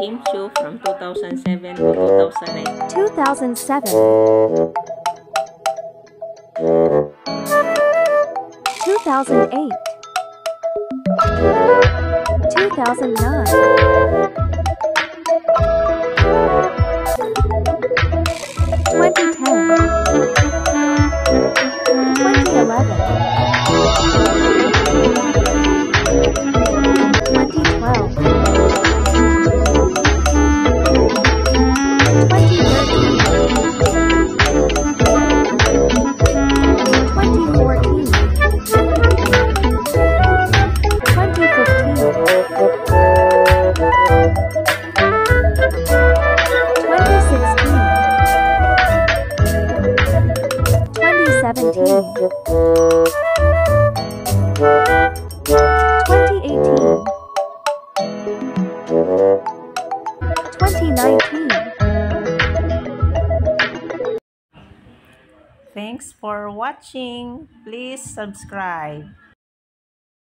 Kim Chiu from 2007 to 2009. 2007, 2008, 2009, 2010, 2011, 2012, 2019. Thanks for watching. Please subscribe.